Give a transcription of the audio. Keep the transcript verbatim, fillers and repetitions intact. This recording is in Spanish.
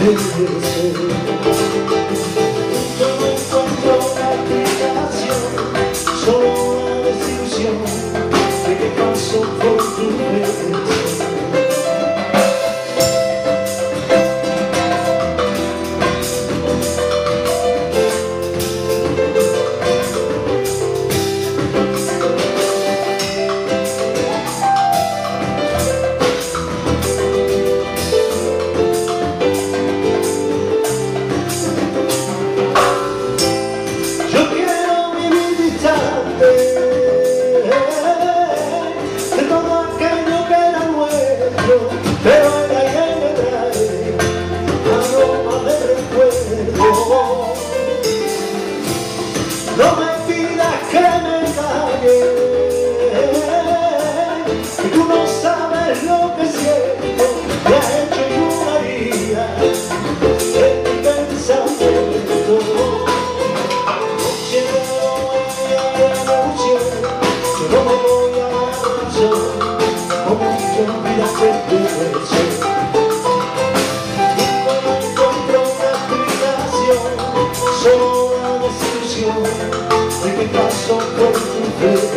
ser. Yo no encuentro una explicación, solo una desilusión de que paso por tu beso. De todo aquello que era nuestro, pero el aire me trae aroma de recuerdo. No me pidas que me calle, que tú no sabes lo que siento, me has hecho lloraría en mi pensamiento. No me voy a marchar, como mucho olvidaste tu beso. No encuentro una explicación, solo una desilusión de que paso por tu fe.